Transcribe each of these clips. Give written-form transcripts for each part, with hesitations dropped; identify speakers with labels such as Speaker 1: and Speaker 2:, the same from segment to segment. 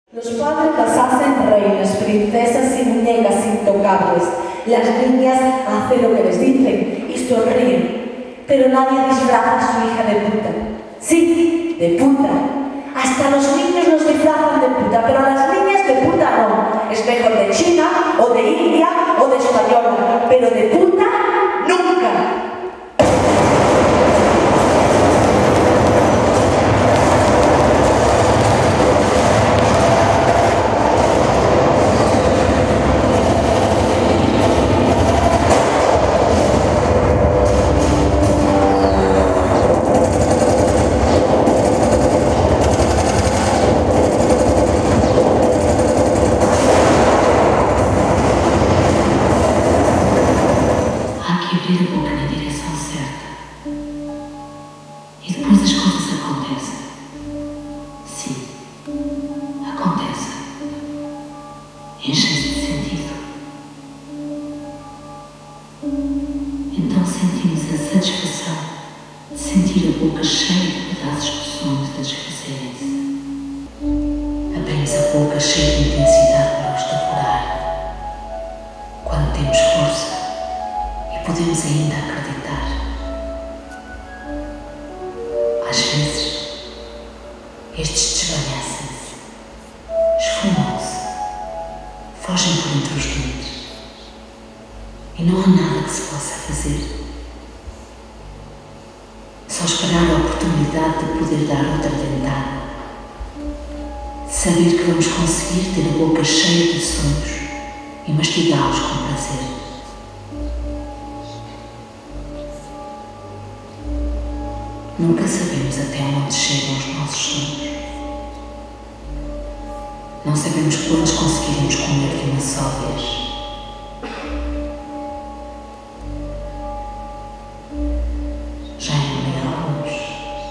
Speaker 1: Los padres las hacen reinas, princesas y muñecas intocables. Las niñas hacen lo que les dicen y sonríen. Pero nadie disfraza a su hija de puta. Sí, de puta. Hasta los niños los disfrazan de puta, pero a las niñas de puta no. Es mejor de China, o de India, o de española. Pero de puta, nunca.
Speaker 2: Enchem-se de sentido. Então sentimos a satisfação de sentir a boca cheia de pedaços de sonhos a desfazer-se. Apenas a boca cheia de intensidade para os devorar. Quando temos força e podemos ainda acreditar. Às vezes, estes desvanecem-se, esfumam-se, fogem por entre os dentes e não há nada que se possa fazer. Só esperar a oportunidade de poder dar outra dentada, de saber que vamos conseguir ter a boca cheia de sonhos e mastigá-los com prazer. Nunca sabemos até onde chegam os nossos sonhos. Não sabemos quantos conseguiremos comer de uma só vez. Já engoli alguns,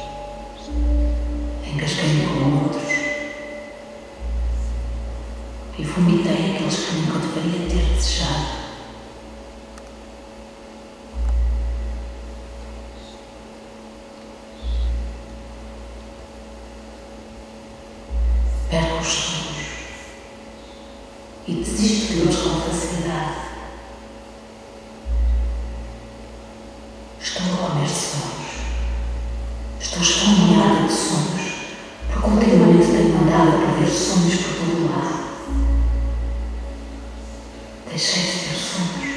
Speaker 2: engasguei com outros e vomitei aqueles que nunca deveria ter desejado. Perco os sonhos e desisto deles com facilidade. Estou a comer sonhos. Estou esfomeada de sonhos, porque ultimamente tenho andado a prever sonhos por todo o lado. Deixei de ter sonhos.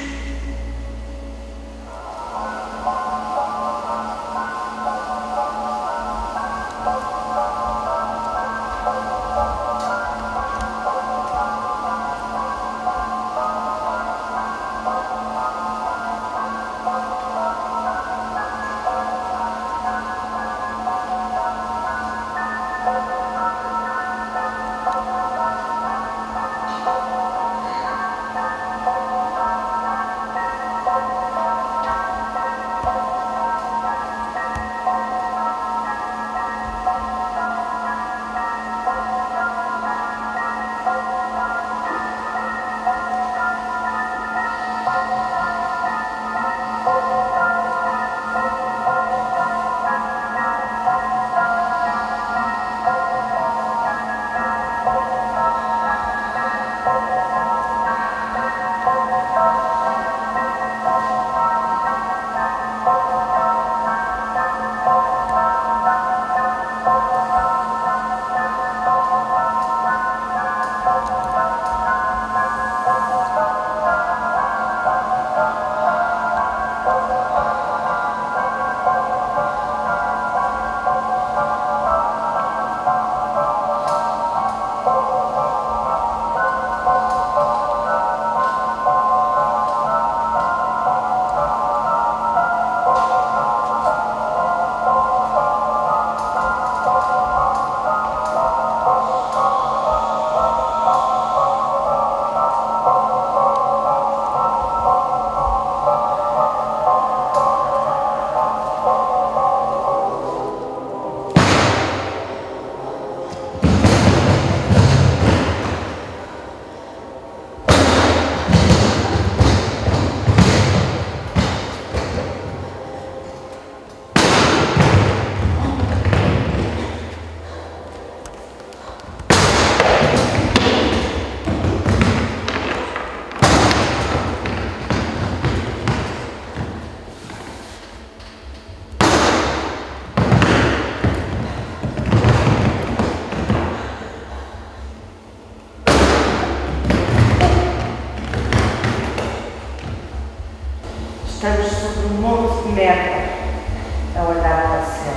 Speaker 3: um monte de merda a olhar para o céu.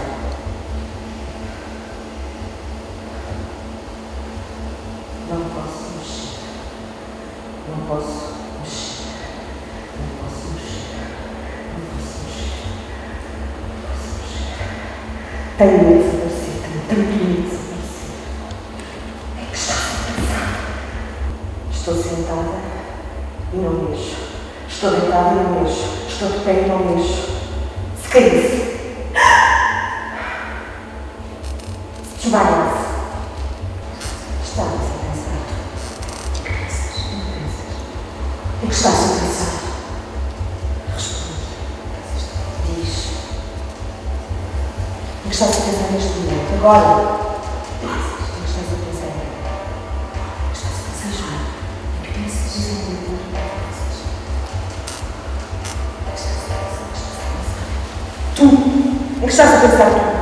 Speaker 3: Não posso mexer. Não posso mexer. Não posso mexer. Não posso mexer. Não posso mexer. Tenho medo de desaparecer. Tenho tanto medo de desaparecer. É que está a pensar. Estou sentada e não mexo. Estou deitada e não mexo. Estou de pé e não mexo. Se caísse. Se desmaiasse. Estava a pensar. O que pensas? Não pensas. O que estás a pensar? Responde. Diz. O que estás a pensar neste momento? Agora. O que estás a pensar? O que estás a pensar, João? O que pensas? Diz um pouco. Tu, em que estás a pensar tu?